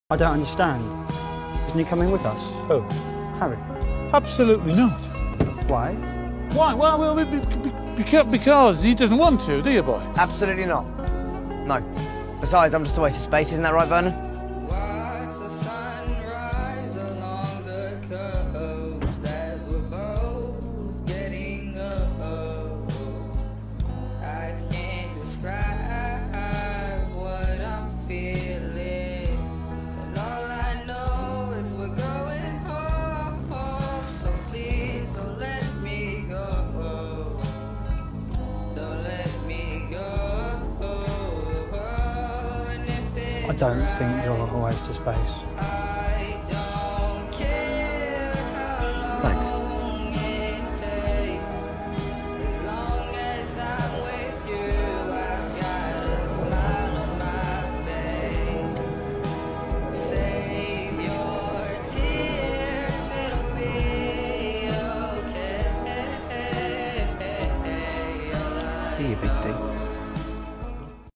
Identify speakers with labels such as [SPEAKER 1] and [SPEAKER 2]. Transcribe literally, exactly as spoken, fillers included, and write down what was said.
[SPEAKER 1] I don't understand. Isn't he coming with us?
[SPEAKER 2] Who?
[SPEAKER 1] Harry.
[SPEAKER 2] Absolutely not.
[SPEAKER 1] Why?
[SPEAKER 2] Why? Well, well be, be, because, because he doesn't want to, do you, boy?
[SPEAKER 3] Absolutely not. No. Besides, I'm just a waste of space, isn't that right, Vernon?
[SPEAKER 4] Watch the sunrise along the coast as we're both getting old. I can't describe what I'm feeling, and all I know is we're going home. So please don't let me go. Don't let me go.
[SPEAKER 1] I don't think you're a waste of space.
[SPEAKER 4] I don't care how
[SPEAKER 3] Thanks.
[SPEAKER 4] long it takes. As long as I'm with you, I've got a smile on my face. Save your tears, it'll be okay.
[SPEAKER 3] See you, Big D.